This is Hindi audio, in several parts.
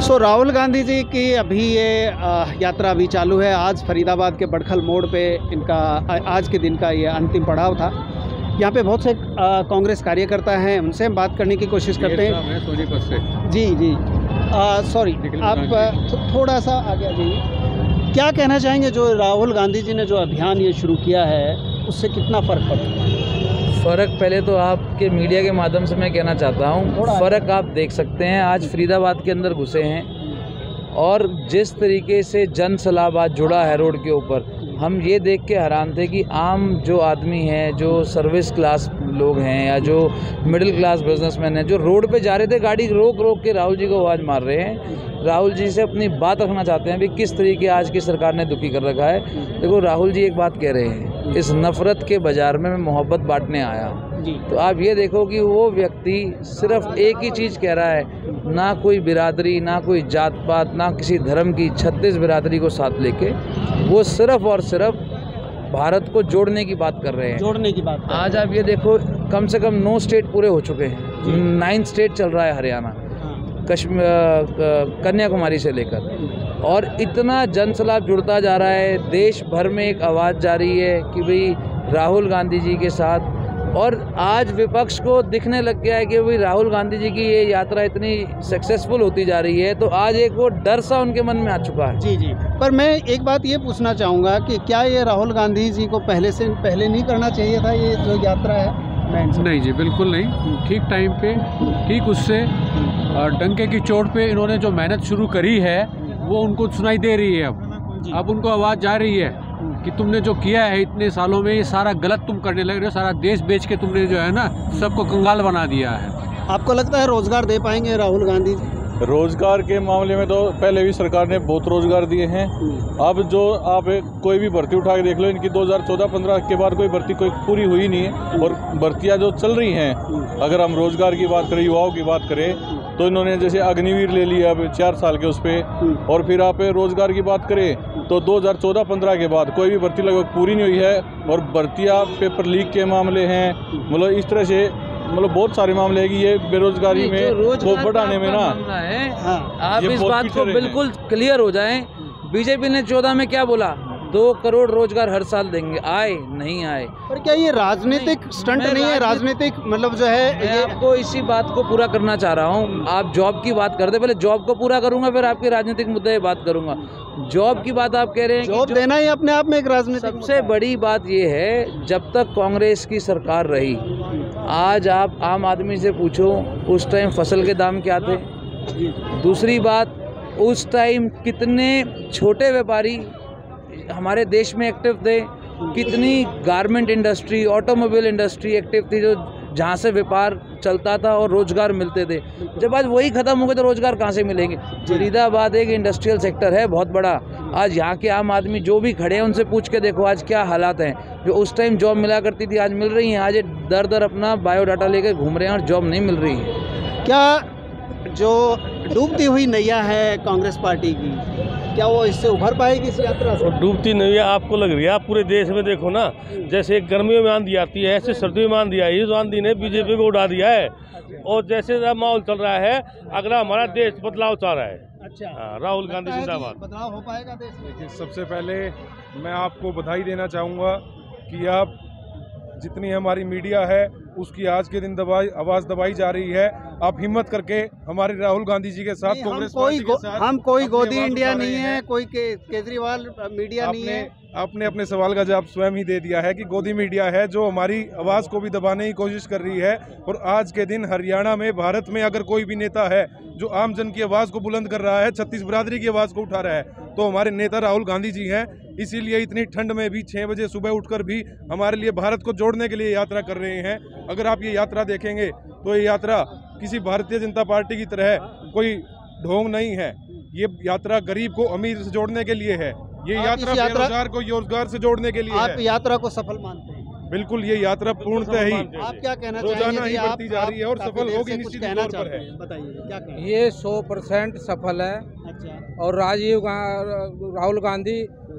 राहुल गांधी जी की अभी ये यात्रा अभी चालू है। आज फरीदाबाद के बड़खल मोड़ पे इनका आज के दिन का ये अंतिम पड़ाव था। यहाँ पे बहुत से कांग्रेस कार्यकर्ता हैं, उनसे हम बात करने की कोशिश करते हैं। सोनीपत से जी जी, सॉरी, आप थोड़ा सा आगे आ जाइए। क्या कहना चाहेंगे, जो राहुल गांधी जी ने जो अभियान ये शुरू किया है उससे कितना फ़र्क पड़ा? फ़र्क पहले तो आपके मीडिया के माध्यम से मैं कहना चाहता हूँ, फ़र्क आप देख सकते हैं। आज फरीदाबाद के अंदर घुसे हैं और जिस तरीके से जन सलाब आज जुड़ा है रोड के ऊपर, हम ये देख के हैरान थे कि आम जो आदमी हैं, जो सर्विस क्लास लोग हैं या जो मिडिल क्लास बिजनेसमैन हैं, जो रोड पे जा रहे थे, गाड़ी रोक रोक के राहुल जी को आवाज़ मार रहे हैं, राहुल जी से अपनी बात रखना चाहते हैं भी किस तरीके आज की सरकार ने दुखी कर रखा है। देखो, राहुल जी एक बात कह रहे हैं, इस नफ़रत के बाज़ार में मैं मोहब्बत बांटने आया। तो आप ये देखो कि वो व्यक्ति सिर्फ एक ही चीज़ कह रहा है, ना कोई बिरादरी, ना कोई जात पात, ना किसी धर्म की, 36 बिरादरी को साथ लेके वो सिर्फ और सिर्फ भारत को जोड़ने की बात कर रहे हैं। जोड़ने की बात। आज आप ये देखो, कम से कम 9 स्टेट पूरे हो चुके हैं, 9 स्टेट चल रहा है हरियाणा, कश्मीर, कन्याकुमारी से लेकर, और इतना जन सलाब जुड़ता जा रहा है। देश भर में एक आवाज़ जारी है कि भाई राहुल गांधी जी के साथ, और आज विपक्ष को दिखने लग गया है कि भाई राहुल गांधी जी की ये यात्रा इतनी सक्सेसफुल होती जा रही है, तो आज एक वो डर सा उनके मन में आ चुका है। जी जी, पर मैं एक बात ये पूछना चाहूँगा कि क्या ये राहुल गांधी जी को पहले नहीं करना चाहिए था, ये जो यात्रा है? नहीं जी, बिल्कुल नहीं। ठीक टाइम पे, ठीक उससे डंके की चोट पे इन्होंने जो मेहनत शुरू करी है वो उनको सुनाई दे रही है। अब उनको आवाज़ जा रही है कि तुमने जो किया है इतने सालों में, ये सारा गलत तुम करने लग रहे हो, सारा देश बेच के तुमने जो है ना सबको कंगाल बना दिया है। आपको लगता है रोजगार दे पाएंगे राहुल गांधी जी? रोजगार के मामले में तो पहले भी सरकार ने बहुत रोजगार दिए हैं। अब जो आप कोई भी भर्ती उठा के देख लो, इनकी 2014-15 के बाद कोई भर्ती कोई पूरी हुई नहीं है, और भर्तियां जो चल रही हैं, अगर हम रोजगार की बात करें, युवाओं की बात करें, तो इन्होंने जैसे अग्निवीर ले लिया अब 4 साल के उस पर, और फिर आप रोजगार की बात करें तो 2014-15 के बाद कोई भी भर्ती लगभग पूरी नहीं हुई है, और भर्तियाँ पेपर लीक के मामले हैं, मतलब इस तरह से बहुत सारे मामले हैं कि ये बेरोजगारी में को बढ़ाने में ना है। आप इस बात को बिल्कुल क्लियर हो जाएं। बीजेपी ने 14 में क्या बोला? 2 करोड़ रोजगार हर साल देंगे, आए नहीं आए। पर क्या ये राजनीतिक स्टंट नहीं है? राजनीतिक मतलब जो है, मैं आपको इसी बात को पूरा करना चाह रहा हूँ। आप जॉब की बात करते, पहले जॉब को पूरा करूंगा, फिर आपके राजनीतिक मुद्दे की बात करूंगा। जॉब की बात आप कह रहे हैं, जॉब देना ही अपने आप में एक राजनीतिक। सबसे बड़ी बात ये है, जब तक कांग्रेस की सरकार रही, आज आप आम आदमी से पूछो उस टाइम फसल के दाम क्या थे। दूसरी बात, उस टाइम कितने छोटे व्यापारी हमारे देश में एक्टिव थे, कितनी garment industry, automobile industry active थी, जो जहाँ से व्यापार चलता था और रोजगार मिलते थे। जब आज वही खत्म हो गए तो रोजगार कहाँ से मिलेंगे? फरीदाबाद एक इंडस्ट्रियल सेक्टर है बहुत बड़ा। आज यहाँ के आम आदमी जो भी खड़े हैं उनसे पूछ के देखो आज क्या हालात हैं। जो उस टाइम जॉब मिला करती थी आज मिल रही हैं, आज ये दर दर अपना बायोडाटा लेकर घूम रहे हैं और जॉब नहीं मिल रही है। क्या जो डूबती हुई नैया है कांग्रेस पार्टी की, क्या वो इससे उभर पाएगी इस यात्रा से? डूबती नैया आपको लग रही है? आप पूरे देश में देखो ना, जैसे गर्मियों में आंधी आती है, ऐसे सर्दियों में आंधी आई। इस आंधी ने बीजेपी को उड़ा दिया है, और जैसे माहौल चल रहा है, अगला हमारा देश बदलाव चाह रहा है। अच्छा, राहुल गांधी जिंदाबाद। बदलाव हो पाएगा देश में? देखिए, सबसे पहले मैं आपको बधाई देना चाहूँगा कि आप जितनी हमारी मीडिया है उसकी आज के दिन आवाज़ दबाई जा रही है। आप हिम्मत करके हमारे राहुल गांधी जी के साथ, कांग्रेस पार्टी के साथ, हम कोई गोदी इंडिया नहीं है, कोई केजरीवाल मीडिया नहीं है। आपने अपने सवाल का जवाब स्वयं ही दे दिया है कि गोदी मीडिया है जो हमारी आवाज़ को भी दबाने की कोशिश कर रही है। और आज के दिन हरियाणा में, भारत में अगर कोई भी नेता है जो आम जन की आवाज़ को बुलंद कर रहा है, 36 बिरादरी की आवाज़ को उठा रहा है, तो हमारे नेता राहुल गांधी जी हैं। इसीलिए इतनी ठंड में भी 6 बजे सुबह उठकर भी हमारे लिए, भारत को जोड़ने के लिए यात्रा कर रहे हैं। अगर आप ये यात्रा देखेंगे तो ये यात्रा किसी भारतीय जनता पार्टी की तरह कोई ढोंग नहीं है। ये यात्रा गरीब को अमीर से जोड़ने के लिए है। ये यात्रा बेरोजगार को रोजगार से जोड़ने के लिए आप यात्रा को सफल मानते हैं? बिल्कुल, ये यात्रा पूर्णतः ही आप क्या कहना रोजाना ही बढ़ती जा रही है और सफल होगी निश्चित तौर पर है। बताइए क्या कहें? ये 100% सफल है। अच्छा, और राहुल गांधी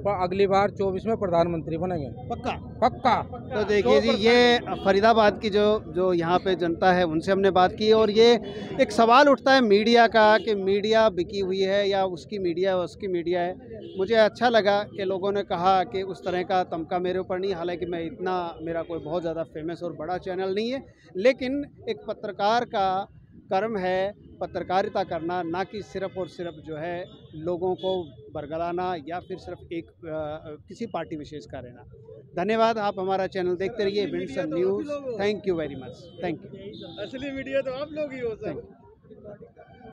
अगली बार 24 में प्रधानमंत्री बनेंगे, पक्का। पक्का। तो देखिए जी, ये फरीदाबाद की जो यहाँ पे जनता है उनसे हमने बात की, और ये एक सवाल उठता है मीडिया का कि मीडिया बिकी हुई है या उसकी मीडिया है। मुझे अच्छा लगा कि लोगों ने कहा कि उस तरह का तमका मेरे ऊपर नहीं, हालांकि मैं इतना, मेरा कोई बहुत ज़्यादा फेमस और बड़ा चैनल नहीं है, लेकिन एक पत्रकार का कर्म है पत्रकारिता करना, ना कि सिर्फ और सिर्फ जो है लोगों को बरगलाना या फिर सिर्फ एक किसी पार्टी विशेष का रहना। धन्यवाद, आप हमारा चैनल देखते रहिए, Windson news. Thank you very much, thank you. असली मीडिया तो आप लोग ही हो सर।